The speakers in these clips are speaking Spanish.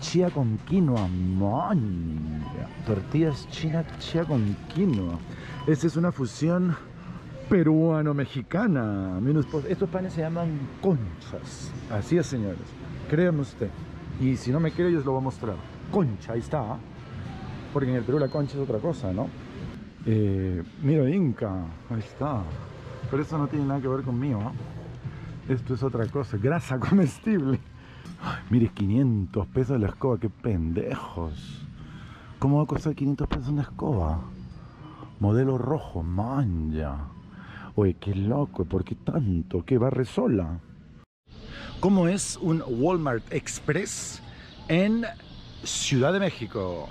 chía con quinoa, man. Tortillas chinas chía con quinoa. Esta es una fusión peruano-mexicana. Miren, estos panes se llaman conchas. Así es, señores. Créanme usted. Y si no me cree, yo os lo voy a mostrar. Concha, ahí está. Porque en el Perú la concha es otra cosa, ¿no? Mira, Inca. Ahí está. Pero eso no tiene nada que ver conmigo, ¿no? Esto es otra cosa. Grasa comestible. Ay, mire, 500 pesos la escoba. ¡Qué pendejos! ¿Cómo va a costar 500 pesos una escoba? Modelo rojo, manja. Oye, qué loco, ¿por qué tanto? ¿Qué barre sola? ¿Cómo es un Walmart Express en Ciudad de México?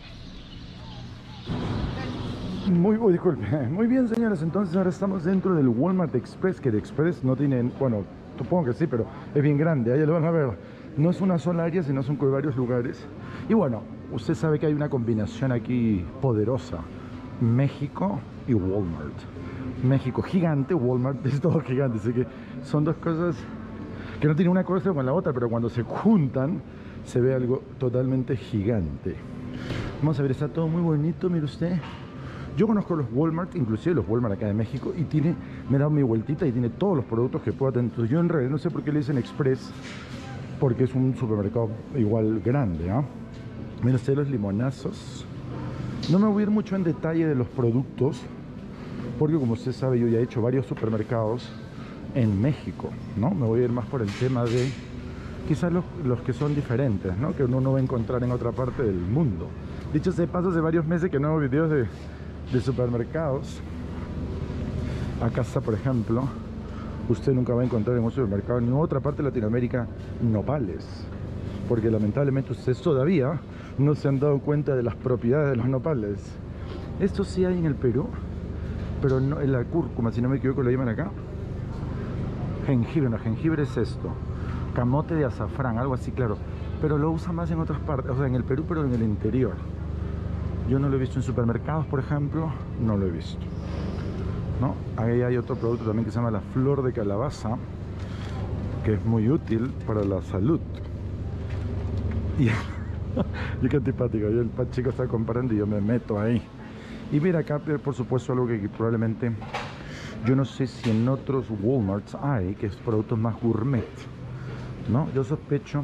Disculpe. Muy bien, señores, entonces ahora estamos dentro del Walmart Express, que de Express no tienen, bueno, supongo que sí, pero es bien grande, ahí lo van a ver. No es una sola área, sino son varios lugares. Y bueno, usted sabe que hay una combinación aquí poderosa. México y Walmart. México gigante, Walmart es todo gigante, así que son dos cosas que no tienen una cosa con la otra, pero cuando se juntan se ve algo totalmente gigante. Vamos a ver, está todo muy bonito, mire usted. Yo conozco los Walmart, inclusive los Walmart acá de México, y me he dado mi vueltita y tiene todos los productos que pueda tener. Entonces yo en realidad no sé por qué le dicen Express, porque es un supermercado igual grande, ¿ah? Miren ustedes los limonazos. No me voy a ir mucho en detalle de los productos, porque como usted sabe yo ya he hecho varios supermercados en México, ¿no? Me voy a ir más por el tema de quizás los que son diferentes, ¿no? Que uno no va a encontrar en otra parte del mundo. Dicho sea de paso, hace varios meses que no hago videos de supermercados. Acá está, por ejemplo, usted nunca va a encontrar en un supermercado en otra parte de Latinoamérica nopales, porque lamentablemente ustedes todavía no se han dado cuenta de las propiedades de los nopales. Esto sí hay en el Perú, pero no en la cúrcuma, si no me equivoco, lo llaman acá jengibre. No, jengibre es esto, camote de azafrán, algo así, claro, pero lo usan más en otras partes, o sea, en el Perú, pero en el interior. Yo no lo he visto en supermercados, por ejemplo, no lo he visto, ¿no? Ahí hay otro producto también que se llama la flor de calabaza, que es muy útil para la salud. Y yo qué antipático, yo el chico está comprando y yo me meto ahí. Y mira acá, por supuesto, algo que probablemente yo no sé si en otros Walmarts hay, que es productos más gourmet, ¿no? Yo sospecho,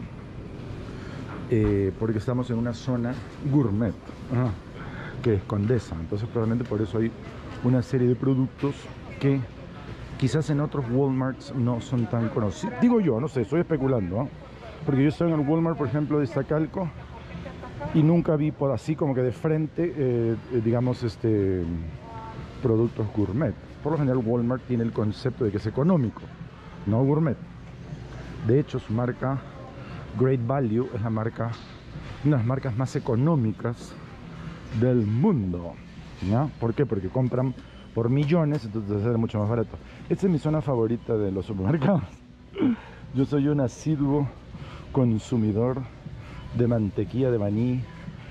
porque estamos en una zona gourmet, que es Condesa, entonces probablemente por eso hay una serie de productos que quizás en otros Walmarts no son tan conocidos. Digo yo, no sé, estoy especulando, ¿no? Porque yo estoy en el Walmart, por ejemplo, de Iztacalco, y nunca vi por así como que de frente, digamos, productos gourmet. Por lo general Walmart tiene el concepto de que es económico, no gourmet. De hecho, su marca Great Value es una de las marcas más económicas del mundo, ¿ya? ¿Por qué? Porque compran por millones, entonces es mucho más barato. Esta es mi zona favorita de los supermercados. Yo soy un asiduo consumidor de mantequilla de maní,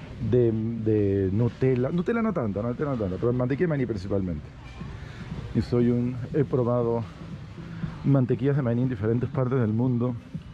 de Nutella. Nutella no tanto, pero mantequilla de maní principalmente. Y he probado mantequillas de maní en diferentes partes del mundo.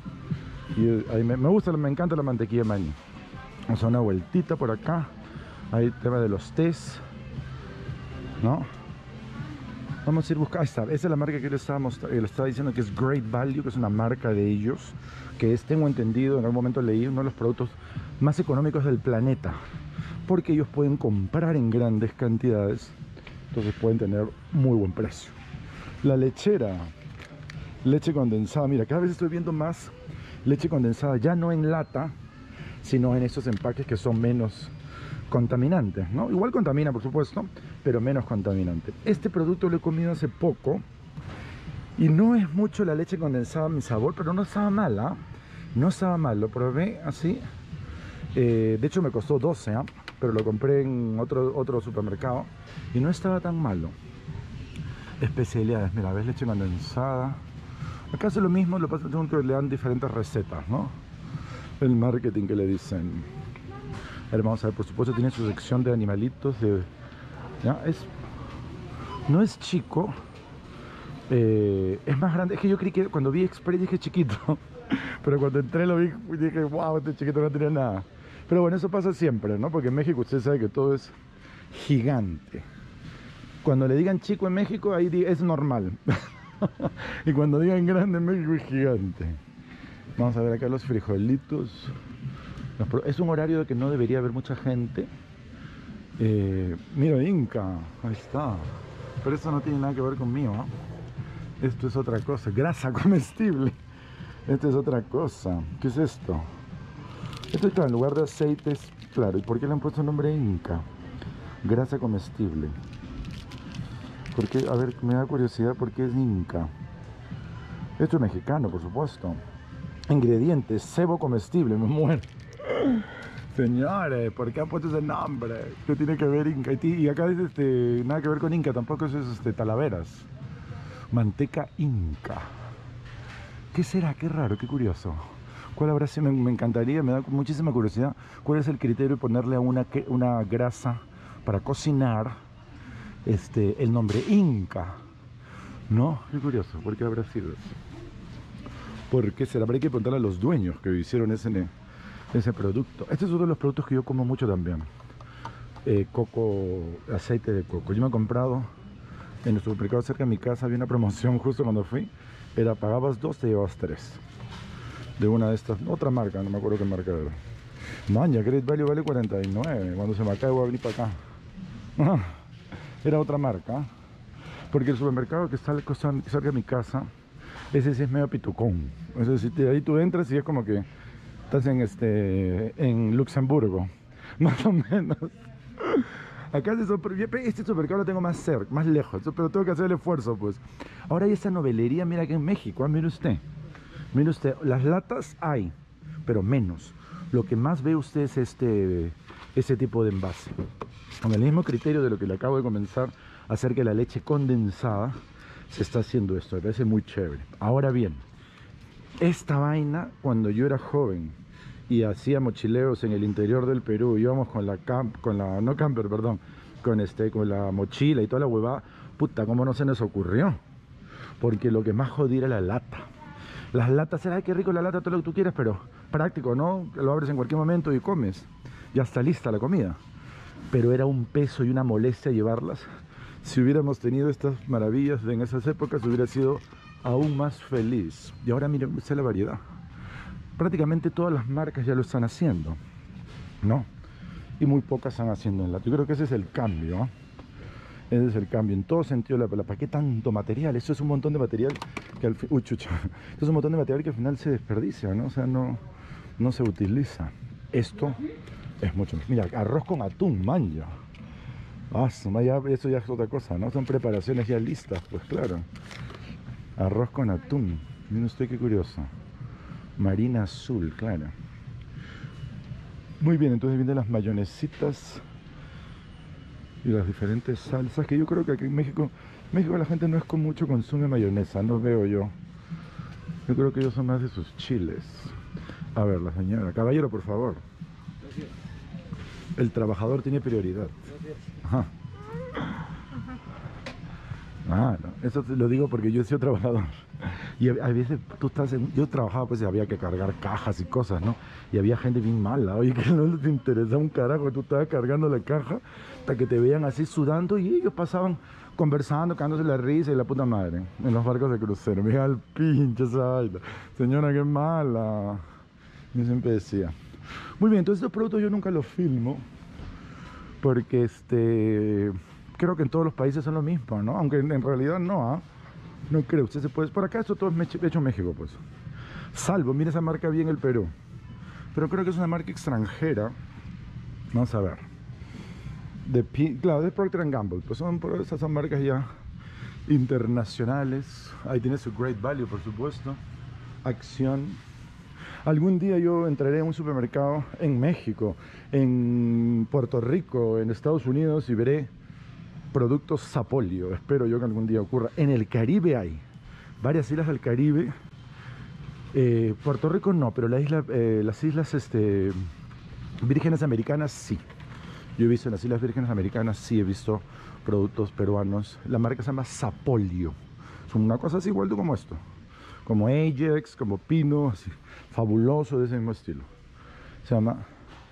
Y ahí me encanta la mantequilla de maní. Vamos a dar una vueltita por acá. Hay el tema de los tés, ¿no? Vamos a ir buscando. Ahí está, esa es la marca que le estaba diciendo, que es Great Value, que es una marca de ellos, que es, tengo entendido, en algún momento leí, uno de los productos más económicos del planeta, porque ellos pueden comprar en grandes cantidades, entonces pueden tener muy buen precio. La lechera, leche condensada, mira, cada vez estoy viendo más leche condensada, ya no en lata, sino en esos empaques que son menos contaminantes, ¿no? Igual contamina, por supuesto, pero menos contaminante. Este producto lo he comido hace poco y no es mucho la leche condensada mi sabor, pero no estaba mala, no estaba mal, lo probé así. De hecho me costó 12, pero lo compré en otro supermercado y no estaba tan malo. Especialidades, mira, ves, leche condensada. Acá hace lo mismo, lo que pasa es que le dan diferentes recetas, ¿no? El marketing que le dicen. A ver, vamos a ver, por supuesto tiene su sección de animalitos, ¿ya? No es chico, es más grande. Es que yo creí que cuando vi Express dije chiquito, pero cuando entré lo vi y dije, wow, este chiquito no tiene nada. Pero bueno, eso pasa siempre, ¿no? Porque en México usted sabe que todo es gigante. Cuando le digan chico en México, ahí es normal. Y cuando digan grande en México es gigante. Vamos a ver acá los frijolitos. Es un horario de que no debería haber mucha gente. Mira, Inca, ahí está. Pero eso no tiene nada que ver conmigo, ¿no? Esto es otra cosa, grasa comestible. Esto es otra cosa. ¿Qué es esto? Esto está en lugar de aceites, claro. ¿Y por qué le han puesto el nombre Inca? Grasa comestible. Porque, a ver, me da curiosidad por qué es Inca. Esto es mexicano, por supuesto. Ingredientes, cebo comestible, me muero. Señores, ¿por qué han puesto ese nombre? ¿Qué tiene que ver Inca? Y acá dice nada que ver con Inca, tampoco eso es Talaveras. Manteca Inca. ¿Qué será? Qué raro, qué curioso. ¿Cuál habrá sido? Me encantaría, me da muchísima curiosidad. ¿Cuál es el criterio de ponerle a una grasa para cocinar el nombre Inca? ¿No? Qué curioso, ¿por qué habrá sido eso? ¿Por qué será? Pero hay que preguntarle a los dueños que hicieron ese producto. Este es uno de los productos que yo como mucho también. Coco, aceite de coco. Yo me he comprado en el supermercado cerca de mi casa, había una promoción justo cuando fui. Era, pagabas 2, te llevabas 3. De una de estas, otra marca, no me acuerdo qué marca era. Maña, Great Value vale 49. Cuando se me acabe voy a venir para acá. Era otra marca. Porque el supermercado que está cerca de mi casa, ese sí es medio pitucón. Es decir, ahí tú entras y es como que estás en Luxemburgo. Más o menos. Acá este supermercado lo tengo más cerca, más lejos, pero tengo que hacer el esfuerzo, pues. Ahora hay esa novelería, mira, aquí en México, mire usted. Mire usted, las latas hay, pero menos. Lo que más ve usted es ese tipo de envase. Con el mismo criterio de lo que le acabo de comenzar, acerca de la leche condensada, se está haciendo esto. Me parece muy chévere. Ahora bien, esta vaina, cuando yo era joven y hacía mochileos en el interior del Perú, íbamos con la mochila y toda la huevada, puta, cómo no se nos ocurrió. Porque lo que más jodía era la lata. Las latas, ay, qué rico la lata, todo lo que tú quieras, pero práctico, ¿no? Lo abres en cualquier momento y comes. Ya está lista la comida. Pero era un peso y una molestia llevarlas. Si hubiéramos tenido estas maravillas en esas épocas, hubiera sido aún más feliz. Y ahora miren, esa es la variedad. Prácticamente todas las marcas ya lo están haciendo, ¿no? Y muy pocas están haciendo en lata. Yo creo que ese es el cambio, ¿no? Ese es el cambio, en todo sentido. ¿Para qué tanto material? Eso es un montón de material que al final... Esto es un montón de material que al final se desperdicia, ¿no? O sea, no se utiliza. Esto es mucho más. Mira, arroz con atún, manja. Eso ya es otra cosa, ¿no? Son preparaciones ya listas, pues claro. Arroz con atún. Miren usted qué curioso. Marina azul, claro. Muy bien, entonces vienen las mayonesitas y las diferentes salsas, que yo creo que aquí en México la gente no es con mucho consume mayonesa, no veo yo. Yo creo que ellos son más de sus chiles. A ver, la señora. Caballero, por favor. Gracias. El trabajador tiene prioridad. Gracias. Ajá. Ah, no. Eso te lo digo porque yo he sido trabajador. Y a veces tú yo trabajaba, pues había que cargar cajas y cosas, ¿no? Y había gente bien mala, oye, que no les interesaba un carajo. Tú estabas cargando la caja hasta que te veían así sudando y ellos pasaban conversando, cagándose la risa y la puta madre en los barcos de crucero. Mira el pinche esa vaina. Señora, qué mala. Yo siempre decía. Muy bien, entonces estos productos yo nunca los filmo porque creo que en todos los países son lo mismo, ¿no? Aunque en realidad no, ¿ah? No creo, usted se puede... Por acá esto todo es hecho en México, pues. Salvo, mira esa marca bien el Perú. Pero creo que es una marca extranjera. Vamos a ver. Claro, de Procter & Gamble. Pues esas son marcas ya internacionales. Ahí tiene su Great Value, por supuesto. Acción. Algún día yo entraré en un supermercado en México, en Puerto Rico, en Estados Unidos y veré productos Sapolio. Espero yo que algún día ocurra. En el Caribe hay varias islas del Caribe. Puerto Rico no, pero las islas vírgenes americanas sí. Yo he visto en las islas vírgenes americanas, sí he visto productos peruanos. La marca se llama Sapolio. Son una cosa así igual como esto. Como Ajax, como Pino, así. Fabuloso, de ese mismo estilo. Se llama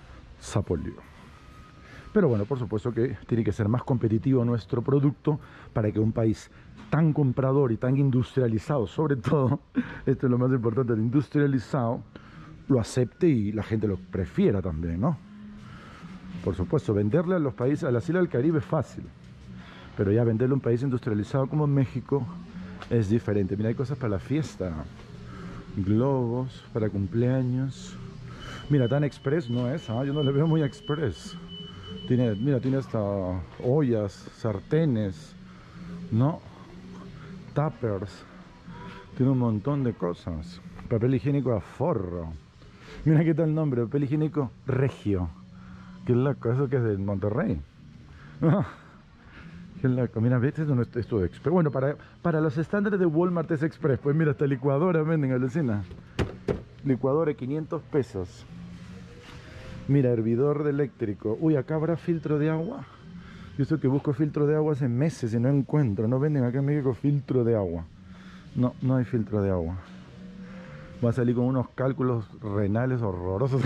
Sapolio. Pero bueno, por supuesto que tiene que ser más competitivo nuestro producto para que un país tan comprador y tan industrializado, sobre todo, esto es lo más importante, el industrializado, lo acepte y la gente lo prefiera también, ¿no? Por supuesto, venderle a los países, a las islas del Caribe es fácil, pero ya venderle a un país industrializado como México es diferente. Mira, hay cosas para la fiesta, globos para cumpleaños. Mira, tan express no es, ¿ah? Yo no le veo muy express. Tiene, mira, tiene hasta ollas, sartenes, ¿no? Tuppers. Tiene un montón de cosas. Papel higiénico a forro. Mira qué tal el nombre, papel higiénico Regio. Qué loco, eso que es de Monterrey. Qué loco, mira, ¿ves? Esto de express. Bueno, para los estándares de Walmart es express. Pues mira, hasta licuadora venden, alucina. Licuadora de 500 pesos. Mira, hervidor de eléctrico. Uy, acá habrá filtro de agua. Yo sé que busco filtro de agua hace meses y no encuentro. No venden acá en México filtro de agua. No, no hay filtro de agua. Va a salir con unos cálculos renales horrorosos.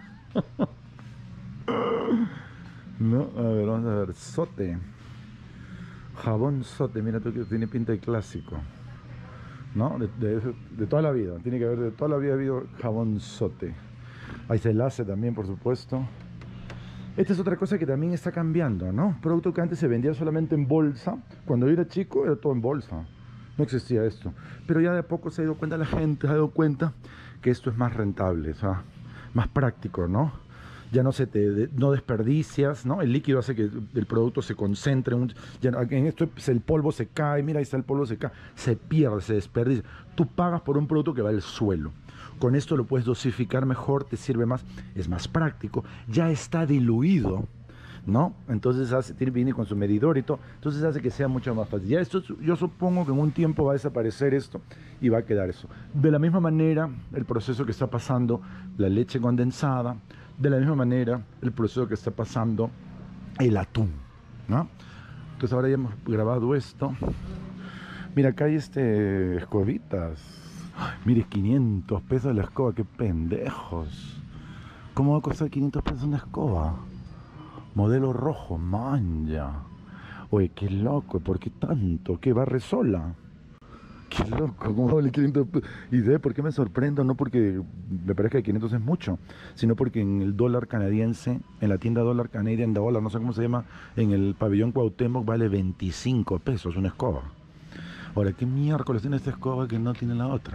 No, a ver, vamos a ver. Sote. Jabón Sote. Mira tú que tiene pinta de clásico. ¿No? De toda la vida. Tiene que haber, de toda la vida ha habido jabón Sote. Hay Celase también, por supuesto. Esta es otra cosa que también está cambiando, ¿no? Producto que antes se vendía solamente en bolsa. Cuando yo era chico era todo en bolsa. No existía esto. Pero ya de a poco se ha dado cuenta la gente, se ha dado cuenta que esto es más rentable, o sea, más práctico, ¿no? Ya no no desperdicias, ¿no? El líquido hace que el producto se concentre. En esto el polvo se cae, mira, ahí está el polvo, se cae, se pierde, se desperdicia. Tú pagas por un producto que va al suelo. Con esto lo puedes dosificar mejor, te sirve más, es más práctico, ya está diluido, ¿no? Entonces viene con su medidor y todo, entonces hace que sea mucho más fácil. Ya esto, yo supongo que en un tiempo va a desaparecer esto y va a quedar eso. De la misma manera, el proceso que está pasando la leche condensada, de la misma manera, el proceso que está pasando el atún, ¿no? Entonces ahora ya hemos grabado esto. Mira, acá hay escobitas. Ay, mire, 500 pesos la escoba, qué pendejos. ¿Cómo va a costar 500 pesos una escoba? Modelo rojo, manja. Oye, qué loco, ¿por qué tanto? ¿Qué barre sola? Qué loco, ¿cómo vale 500 pesos? ¿Y de por qué me sorprendo? No porque me parezca que 500 es mucho, sino porque en el dólar canadiense, en la tienda dólar Canadian Dollar, no sé cómo se llama, en el pabellón Cuauhtémoc vale 25 pesos una escoba. Ahora, ¿qué miércoles tiene esta escoba que no tiene la otra?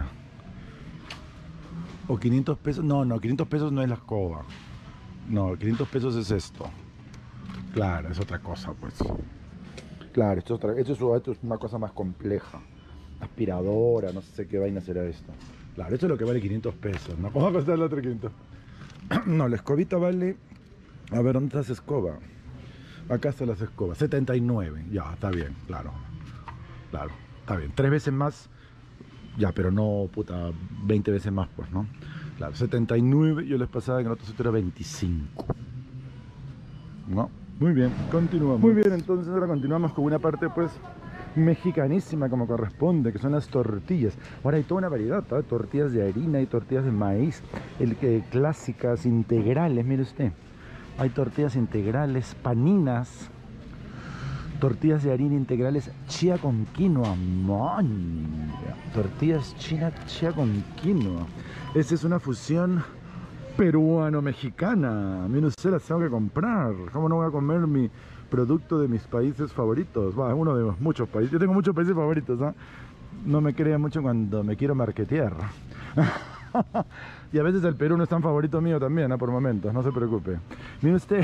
¿O 500 pesos? No, 500 pesos no es la escoba. No, 500 pesos es esto. Claro, es otra cosa, pues. Claro, esto es una cosa más compleja. Aspiradora, no sé qué vaina será esto. Claro, esto es lo que vale 500 pesos, ¿no? ¿Cómo va a costar la otra 500? No, la escobita vale... A ver, ¿dónde está esa escoba? Acá están las escobas. 79. Ya, está bien, claro. Claro. Está bien, 3 veces más, ya, pero no, puta, 20 veces más, pues, ¿no? Claro, 79, yo les pasaba en el otro sitio era 25. ¿No? Muy bien, continuamos. Muy bien, entonces ahora continuamos con una parte, pues, mexicanísima como corresponde, que son las tortillas. Ahora hay toda una variedad, ¿eh? Tortillas de harina y tortillas de maíz, clásicas, integrales, mire usted. Hay tortillas integrales, paninas, tortillas de harina integrales chía con quinoa, man. Tortillas chía con quinoa. Esta es una fusión peruano-mexicana. Mire usted, las tengo que comprar. ¿Cómo no voy a comer mi producto de mis países favoritos? Va, uno de muchos países. Yo tengo muchos países favoritos, ¿no? No me crea mucho cuando me quiero marketear. Y a veces el Perú no es tan favorito mío también, ¿no? Por momentos, no se preocupe. Mire usted...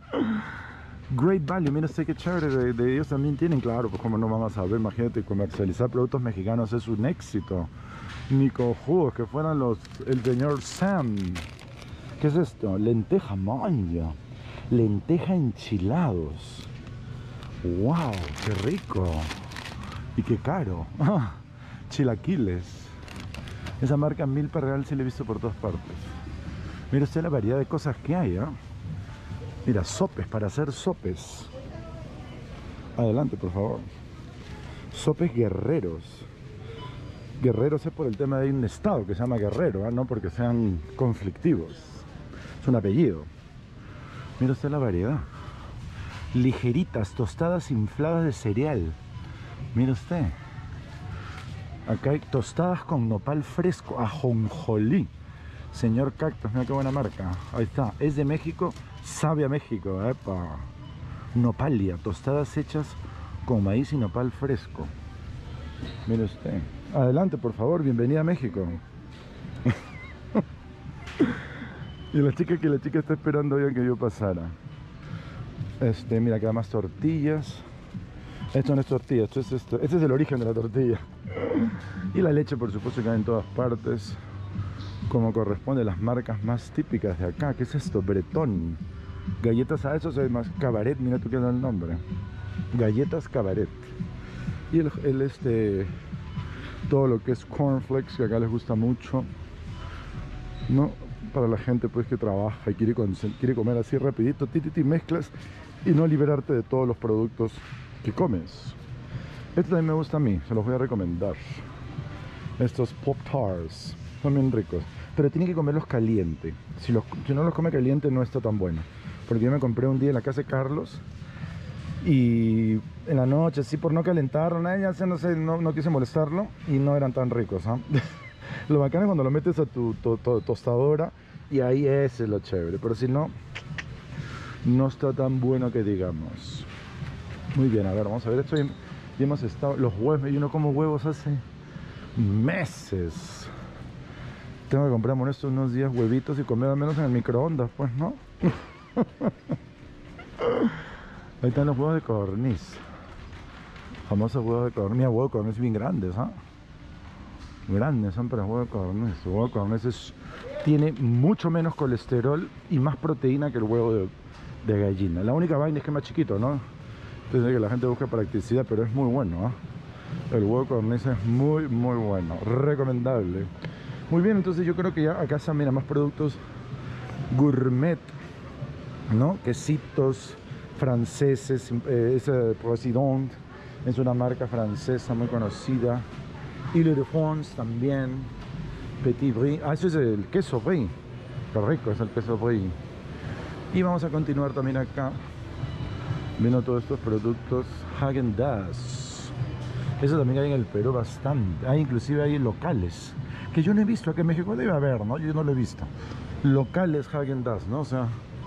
Great Value, mira usted qué chévere, de ellos también tienen, claro, pues como no vamos a ver, imagínate, comercializar productos mexicanos es un éxito. Ni cojudos que fueran el señor Sam. ¿Qué es esto? Lenteja manja. Lenteja enchilados. ¡Wow! ¡Qué rico! Y qué caro. Chilaquiles. Esa marca Milpa Real sí la he visto por todas partes. Mira usted la variedad de cosas que hay, ¿eh? Mira, sopes, para hacer sopes. Adelante, por favor. Sopes guerreros. Guerreros es por el tema de un estado que se llama Guerrero, ¿eh? No porque sean conflictivos. Es un apellido. Mira usted la variedad. Ligeritas, tostadas infladas de cereal. Mira usted. Acá hay tostadas con nopal fresco, ajonjolí. Señor Cactus, mira qué buena marca. Ahí está, es de México, sabe a México. Epa. Nopalia, tostadas hechas con maíz y nopal fresco. Mire usted. Adelante, por favor, bienvenida a México. Y la chica está esperando hoy a que yo pasara. Mira, acá más tortillas. Esto no es tortilla, esto es esto. Este es el origen de la tortilla. Y la leche, por supuesto, que hay en todas partes, como corresponde a las marcas más típicas de acá. ¿Qué es esto? Bretón. Galletas a eso es más Cabaret, mira tú qué da el nombre. Galletas Cabaret. Y todo lo que es cornflakes, que acá les gusta mucho, ¿no? Para la gente pues que trabaja y quiere comer así rapidito, mezclas y no liberarte de todos los productos que comes. Esto también me gusta a mí, se los voy a recomendar. Estos Pop-Tarts son bien ricos, pero tienen que comerlos caliente. Si no los come caliente no está tan bueno. Porque yo me compré un día en la casa de Carlos y en la noche, así por no calentarlo, no quise molestarlo y no eran tan ricos, ¿eh? Lo bacán es cuando lo metes a tu tostadora y ahí ese es lo chévere, pero si no, no está tan bueno que digamos. Muy bien, a ver, vamos a ver, ya hemos estado, los huevos, yo no como huevos hace meses. Tengo que comprarme estos unos días huevitos y comer al menos en el microondas, pues, ¿no? Ahí están los huevos de codorniz. Famosos huevos de codorniz. Mira, huevos de codorniz bien grandes, ¿ah? Grandes son para huevos de codorniz. El huevo de codorniz tiene mucho menos colesterol y más proteína que el huevo de gallina. La única vaina es que es más chiquito, ¿no? Entonces que la gente busca practicidad, pero es muy bueno, ¿ah? El huevo de codorniz es muy, muy bueno. Recomendable. Muy bien, entonces yo creo que ya acá están, mira, más productos gourmet, ¿no? Quesitos franceses, Président es una marca francesa muy conocida. Ile de France también. Petit Brie, eso es el queso Brie, qué rico es el queso Brie. Y vamos a continuar también acá viendo todos estos productos Häagen-Dazs. Eso también hay en el Perú bastante, inclusive hay locales que yo no he visto acá en México, debe haber, ¿no? Yo no lo he visto, locales Häagen-Dazs, ¿no? O sea,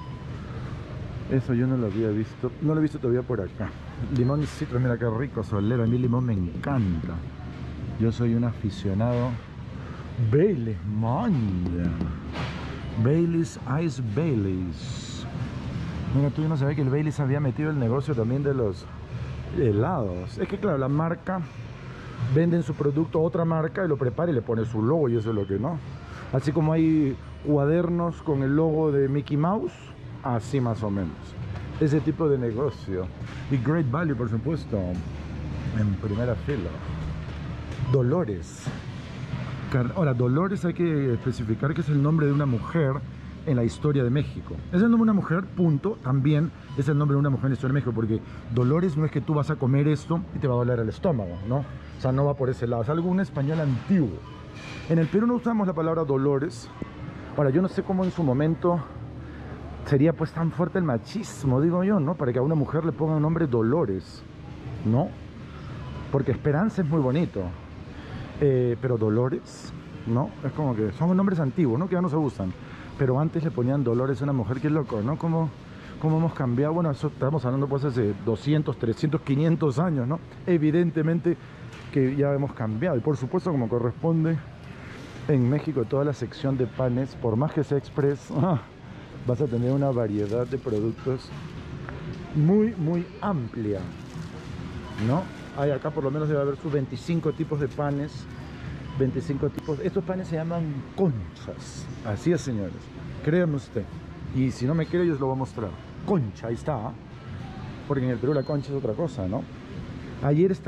eso yo no lo había visto, no lo he visto todavía por acá. Limón y citro, mira qué rico, solero, a mí el limón me encanta. Yo soy un aficionado. Baileys, manda. Baileys, Ice Baileys. Mira, tú no sabías que el Baileys había metido el negocio también de los helados. Es que claro, la marca venden su producto a otra marca y lo prepara y le pone su logo, y eso es lo que no. Así como hay cuadernos con el logo de Mickey Mouse, así más o menos. Ese tipo de negocio. Y Great Value, por supuesto, en primera fila. Dolores. Ahora, Dolores hay que especificar que es el nombre de una mujer en la historia de México. Es el nombre de una mujer, punto. También es el nombre de una mujer en la historia de México, porque Dolores no es que tú vas a comer esto y te va a doler el estómago, ¿no? O sea, no va por ese lado. Es algo un español antiguo. En el Perú no usamos la palabra Dolores. Ahora, yo no sé cómo en su momento sería pues tan fuerte el machismo, digo yo, ¿no? Para que a una mujer le ponga un nombre Dolores, ¿no? Porque Esperanza es muy bonito. Pero Dolores, ¿no? Es como que son nombres antiguos, ¿no? Que ya no se usan. Pero antes le ponían Dolores a una mujer, qué loco, ¿no? Cómo hemos cambiado. Bueno, eso estamos hablando pues hace 200, 300, 500 años, ¿no? Evidentemente que ya hemos cambiado. Y por supuesto, como corresponde, en México toda la sección de panes, por más que sea express, vas a tener una variedad de productos muy, muy amplia, ¿no? Hay acá por lo menos debe haber sus 25 tipos de panes. 25 tipos. Estos panes se llaman conchas. Así es, señores. Créanme usted. Y si no me cree, yo os lo voy a mostrar. Concha, ahí está. Porque en el Perú la concha es otra cosa, ¿no? Ayer antes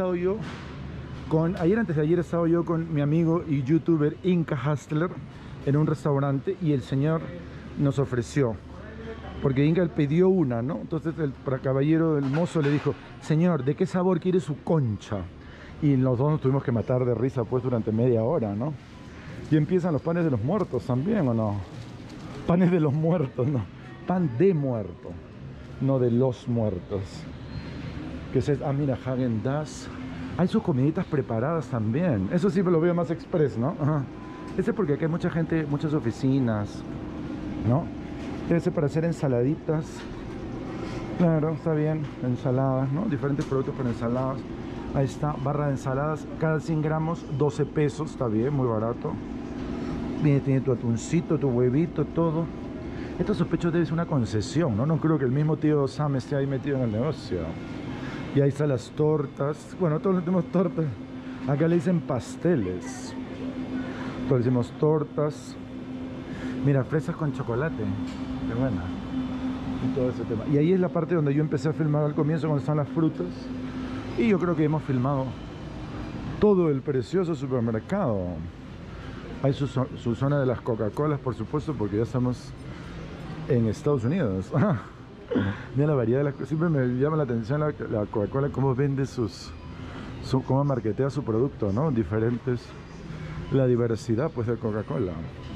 de ayer he estado yo con mi amigo y youtuber Inca Hustler en un restaurante y el señor nos ofreció. Porque Inca pidió una, ¿no? Entonces el caballero, el mozo le dijo: señor, ¿de qué sabor quiere su concha? Y los dos nos tuvimos que matar de risa pues durante media hora, ¿no? Y empiezan los panes de los muertos también, ¿o no? Panes de los muertos, ¿no? pan de muerto, no de los muertos. Que es, mira, Häagen-Dazs. Hay sus comiditas preparadas también. Eso sí me lo veo más express, ¿no? Ajá. Ese porque aquí hay mucha gente, muchas oficinas, ¿no? Debe ser para hacer ensaladitas. Claro, está bien. Ensaladas, ¿no? Diferentes productos para ensaladas. Ahí está, barra de ensaladas. Cada 100 gramos, 12 pesos. Está bien, muy barato. Viene, tiene tu atuncito, tu huevito, todo. Esto sospecho debe ser una concesión, ¿no? No creo que el mismo tío Sam esté ahí metido en el negocio. Y ahí están las tortas. Bueno, todos tenemos tortas. Acá le dicen pasteles. Todos decimos tortas. Mira, fresas con chocolate. Qué buena. Y todo ese tema. Y ahí es la parte donde yo empecé a filmar al comienzo, cuando están las frutas. Y yo creo que hemos filmado todo el precioso supermercado. Hay su zona de las Coca-Colas, por supuesto, porque ya estamos en Estados Unidos. Mira la variedad de las cosas. Siempre me llama la atención la Coca-Cola, cómo vende cómo marketea su producto, ¿no? Diferentes, la diversidad pues de Coca-Cola.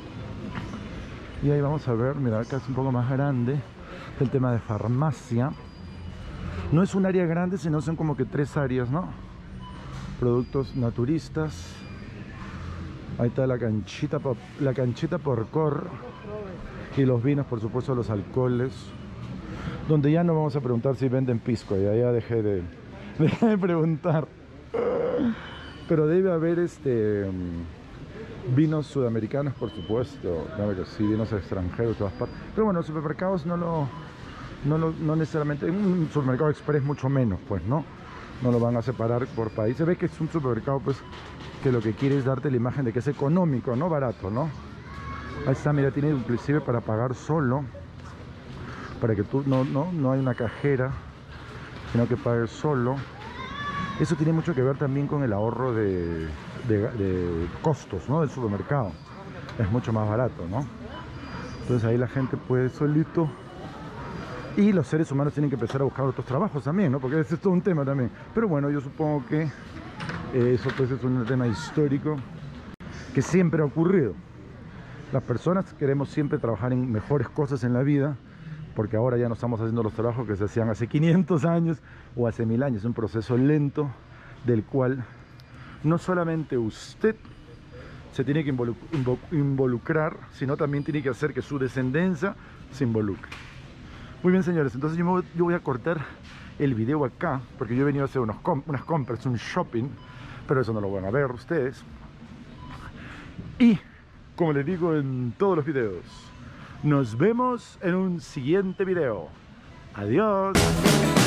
Y ahí vamos a ver, mira, acá es un poco más grande el tema de farmacia. No es un área grande, sino son como que 3 áreas, ¿no? Productos naturistas. Ahí está la canchita por cor. Y los vinos, por supuesto, los alcoholes. Donde ya no vamos a preguntar si venden pisco. Ya dejé de preguntar. Pero debe haber vinos sudamericanos, por supuesto. Claro que sí, vinos extranjeros, todas partes. Pero bueno, supermercados no necesariamente. En un supermercado express mucho menos, pues, ¿no? No lo van a separar por país. Se ve que es un supermercado, pues, que lo que quiere es darte la imagen de que es económico, no barato, ¿no? Ahí está, mira, tiene inclusive para pagar solo, para que tú no hay una cajera, sino que pagues solo. Eso tiene mucho que ver también con el ahorro de costos, ¿no? Del supermercado. Es mucho más barato, ¿no? Entonces ahí la gente puede solito. Y los seres humanos tienen que empezar a buscar otros trabajos también, ¿no? Porque ese es todo un tema también. Pero bueno, yo supongo que eso pues es un tema histórico que siempre ha ocurrido. Las personas queremos siempre trabajar en mejores cosas en la vida, porque ahora ya no estamos haciendo los trabajos que se hacían hace 500 años o hace 1000 años. Es un proceso lento del cual no solamente usted se tiene que involucrar, sino también tiene que hacer que su descendencia se involucre. Muy bien, señores, entonces yo voy a cortar el video acá, porque yo he venido a hacer unas compras, un shopping, pero eso no lo van a ver ustedes. Y, como les digo en todos los videos, nos vemos en un siguiente video. Adiós.